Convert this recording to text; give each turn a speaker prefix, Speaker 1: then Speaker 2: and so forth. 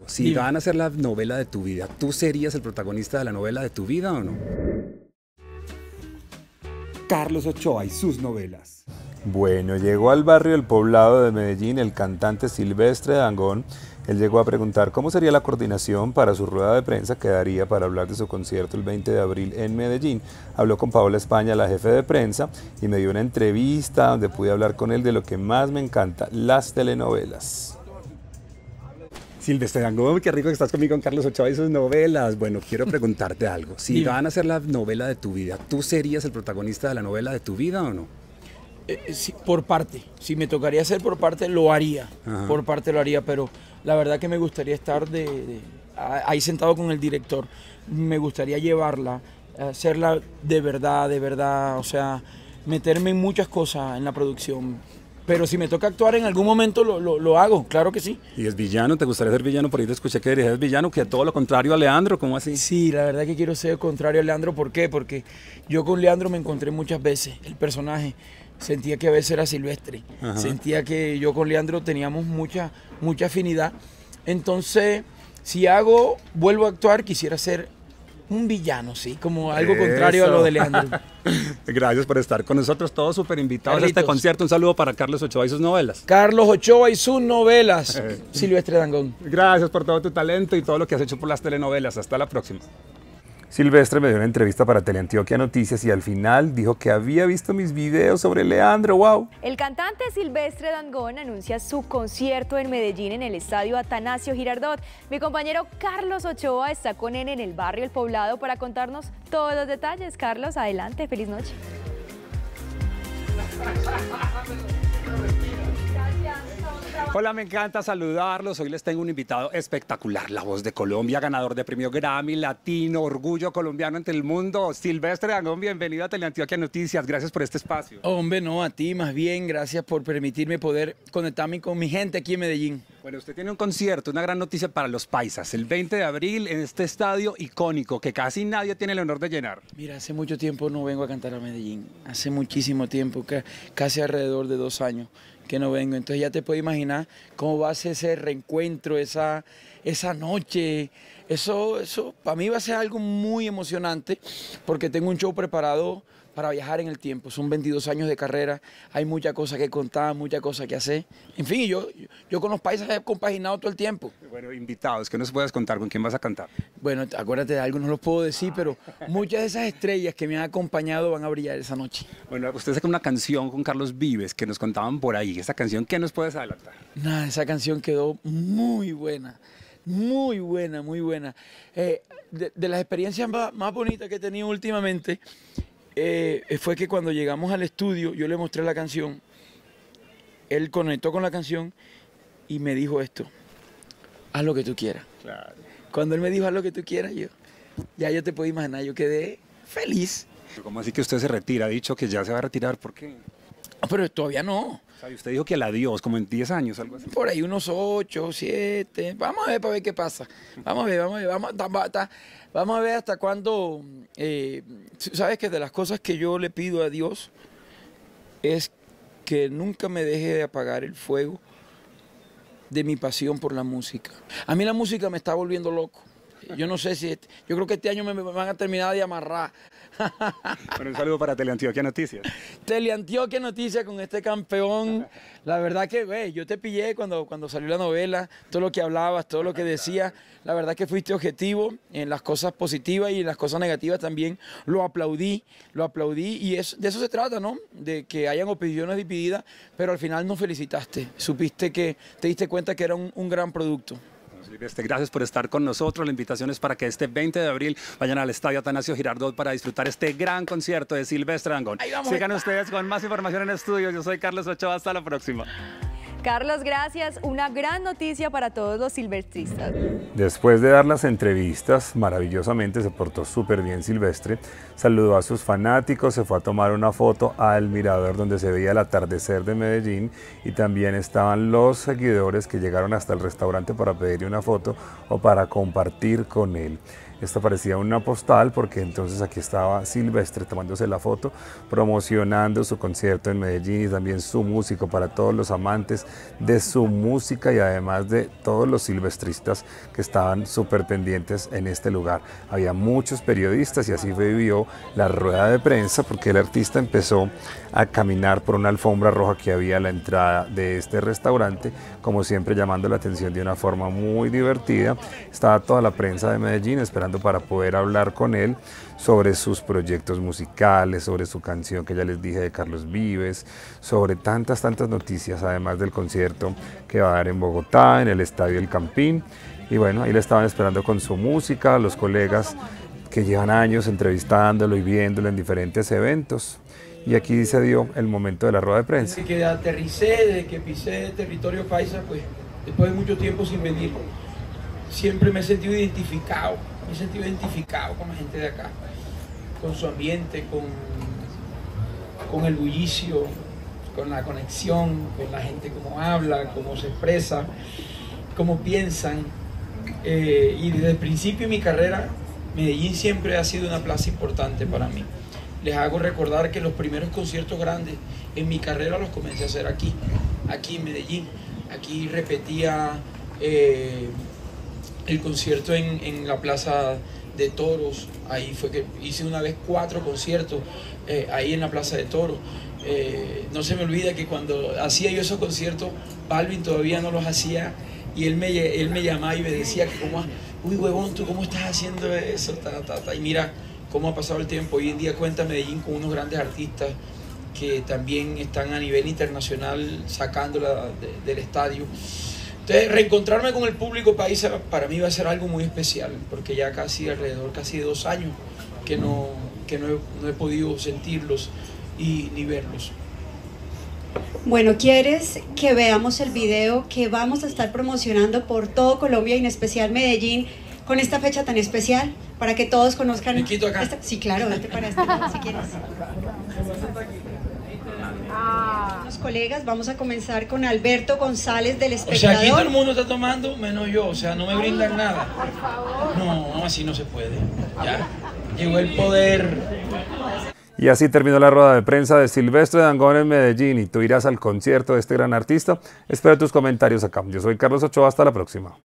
Speaker 1: Si
Speaker 2: Dime.
Speaker 1: van a hacer la novela de tu vida, ¿tú serías el protagonista de la novela de tu vida o no? Carlos Ochoa y sus novelas.
Speaker 3: Bueno, llegó al barrio El Poblado de Medellín el cantante Silvestre Dangond. Él llegó a preguntar cómo sería la coordinación para su rueda de prensa que daría para hablar de su concierto el 20 de abril en Medellín. Habló con Paola España, la jefe de prensa, y me dio una entrevista donde pude hablar con él de lo que más me encanta, las telenovelas.
Speaker 1: Silvestre Dangond, qué rico que estás conmigo con Carlos Ochoa y sus novelas. Bueno, quiero preguntarte algo. Si
Speaker 2: Dime.
Speaker 1: van a hacer la novela de tu vida, ¿tú serías el protagonista de la novela de tu vida o no?
Speaker 2: Sí, por parte, si me tocaría hacer por parte, lo haría.
Speaker 1: Ajá.
Speaker 2: Por parte lo haría, pero la verdad que me gustaría estar ahí sentado con el director. Me gustaría llevarla, hacerla de verdad, o sea, meterme en muchas cosas en la producción. Pero si me toca actuar en algún momento, lo hago, claro que sí.
Speaker 1: ¿Y es villano? ¿Te gustaría ser villano? Por ahí te escuché que eres villano, que todo lo contrario a Leandro, ¿cómo así?
Speaker 2: Sí, la verdad que quiero ser contrario a Leandro. ¿Por qué? Porque yo con Leandro me encontré muchas veces, el personaje. Sentía que a veces era Silvestre.
Speaker 1: Ajá.
Speaker 2: Sentía que yo con Leandro teníamos mucha afinidad. Entonces, si vuelvo a actuar, quisiera ser un villano, ¿sí? Como algo contrario a lo de Leandro.
Speaker 1: Gracias por estar con nosotros, todos súper invitados a este
Speaker 2: Carlitos.
Speaker 1: concierto. Un saludo para Carlos Ochoa y sus novelas.
Speaker 2: Carlos Ochoa y sus novelas. Silvestre Dangond.
Speaker 1: Gracias por todo tu talento y todo lo que has hecho por las telenovelas. Hasta la próxima.
Speaker 3: Silvestre me dio una entrevista para Teleantioquia Noticias y al final dijo que había visto mis videos sobre Leandro, wow.
Speaker 4: El cantante Silvestre Dangond anuncia su concierto en Medellín en el estadio Atanasio Girardot. Mi compañero Carlos Ochoa está con él en el barrio El Poblado para contarnos todos los detalles. Carlos, adelante, feliz noche.
Speaker 1: Hola, me encanta saludarlos. Hoy les tengo un invitado espectacular, la voz de Colombia, ganador de premio Grammy, latino, orgullo colombiano ante el mundo. Silvestre Dangond, bienvenido a Teleantioquia Noticias. Gracias por este espacio.
Speaker 2: Hombre, no, a ti más bien. Gracias por permitirme poder conectarme con mi gente aquí en Medellín.
Speaker 1: Bueno, usted tiene un concierto, una gran noticia para los paisas, el 20 de abril en este estadio icónico que casi nadie tiene el honor de llenar.
Speaker 2: Mira, hace mucho tiempo no vengo a cantar a Medellín. Hace muchísimo tiempo, casi alrededor de 2 años que no vengo. Entonces ya te puedes imaginar cómo va a ser ese reencuentro, esa noche. Eso para mí va a ser algo muy emocionante porque tengo un show preparado para viajar en el tiempo. Son 22 años de carrera, hay muchas cosas que contar, muchas cosas que hacer. En fin, yo con los paisas he compaginado todo el tiempo.
Speaker 1: Bueno, invitados, ¿qué nos puedes contar? ¿Con quién vas a cantar?
Speaker 2: Bueno, acuérdate de algo, no lo puedo decir, pero muchas de esas estrellas que me han acompañado van a brillar esa noche.
Speaker 1: Bueno, usted saca una canción con Carlos Vives que nos contaban por ahí. ¿Esa canción qué nos puedes adelantar?
Speaker 2: Nada, esa canción quedó muy buena, muy buena, muy buena. De las experiencias más bonitas que he tenido últimamente, fue que cuando llegamos al estudio, yo le mostré la canción, él conectó con la canción y me dijo esto: haz lo que tú quieras.
Speaker 1: Claro.
Speaker 2: Cuando él me dijo haz lo que tú quieras, yo te puedo imaginar, yo quedé feliz.
Speaker 1: ¿Cómo así que usted se retira? Ha dicho que ya se va a retirar, ¿por qué?
Speaker 2: Pero todavía no.
Speaker 1: O sea, usted dijo que el adiós, como en 10 años, algo así.
Speaker 2: Por ahí unos 8, 7. Vamos a ver para ver qué pasa. Vamos a ver. Vamos a ver hasta cuándo. Sabes que de las cosas que yo le pido a Dios es que nunca me deje de apagar el fuego de mi pasión por la música. A mí la música me está volviendo loco. Yo no sé si... yo creo que este año me van a terminar de amarrar.
Speaker 1: Bueno, un saludo para Teleantioquia Noticias.
Speaker 2: Teleantioquia Noticias con este campeón. La verdad que, yo te pillé cuando salió la novela, todo lo que hablabas, todo lo que decías. La verdad que fuiste objetivo en las cosas positivas y en las cosas negativas también. Lo aplaudí y de eso se trata, ¿no? De que hayan opiniones divididas, pero al final nos felicitaste. Supiste que te diste cuenta que era un gran producto.
Speaker 1: Silvestre, gracias por estar con nosotros. La invitación es para que este 20 de abril vayan al estadio Atanasio Girardot para disfrutar este gran concierto de Silvestre Dangond. Sigan ustedes con más información en el estudio. Yo soy Carlos Ochoa. Hasta la próxima.
Speaker 4: Carlos, gracias. Una gran noticia para todos los silvestristas.
Speaker 3: Después de dar las entrevistas, maravillosamente se portó súper bien Silvestre, saludó a sus fanáticos, se fue a tomar una foto al mirador donde se veía el atardecer de Medellín y también estaban los seguidores que llegaron hasta el restaurante para pedirle una foto o para compartir con él. Esta parecía una postal porque entonces aquí estaba Silvestre tomándose la foto, promocionando su concierto en Medellín y también su música para todos los amantes de su música y además de todos los silvestristas que estaban súper pendientes en este lugar. Había muchos periodistas y así vivió la rueda de prensa porque el artista empezó a caminar por una alfombra roja que había a la entrada de este restaurante, como siempre llamando la atención de una forma muy divertida. Estaba toda la prensa de Medellín esperando para poder hablar con él sobre sus proyectos musicales, sobre su canción que ya les dije de Carlos Vives, sobre tantas noticias, además del concierto que va a dar en Bogotá, en el Estadio El Campín. Y bueno, ahí le estaban esperando con su música, los colegas que llevan años entrevistándolo y viéndolo en diferentes eventos. Y aquí se dio el momento de la rueda de prensa.
Speaker 2: Desde que aterricé, desde que pisé territorio paisa, pues después de mucho tiempo sin venir, siempre me he sentido identificado con la gente de acá, con su ambiente, con el bullicio, con la conexión, con la gente, cómo habla, cómo se expresa, cómo piensan. Y desde el principio de mi carrera, Medellín siempre ha sido una plaza importante para mí. Les hago recordar que los primeros conciertos grandes en mi carrera los comencé a hacer aquí en Medellín. Aquí repetía el concierto en la Plaza de Toros. Ahí fue que hice una vez 4 conciertos ahí en la Plaza de Toros. No se me olvida que cuando hacía yo esos conciertos, Balvin todavía no los hacía y él me llamaba y me decía que como, uy huevón, ¿tú cómo estás haciendo eso? Y mira cómo ha pasado el tiempo. Hoy en día cuenta Medellín con unos grandes artistas que también están a nivel internacional sacándola del estadio. Entonces, reencontrarme con el público paisa para mí va a ser algo muy especial, porque ya alrededor de 2 años que no he podido sentirlos ni verlos.
Speaker 5: Bueno, ¿quieres que veamos el video que vamos a estar promocionando por todo Colombia y en especial Medellín con esta fecha tan especial? Para que todos conozcan.
Speaker 2: ¿Me quito acá?
Speaker 5: Sí, claro, vete para este lado si quieres. Los colegas, vamos a comenzar con Alberto González del Espectador.
Speaker 2: O sea, aquí todo el mundo está tomando, menos yo, o sea, no me brindan nada. No, así no se puede. Ya, llegó el poder.
Speaker 3: Y así terminó la rueda de prensa de Silvestre Dangond en Medellín y tú irás al concierto de este gran artista. Espero tus comentarios acá. Yo soy Carlos Ochoa, hasta la próxima.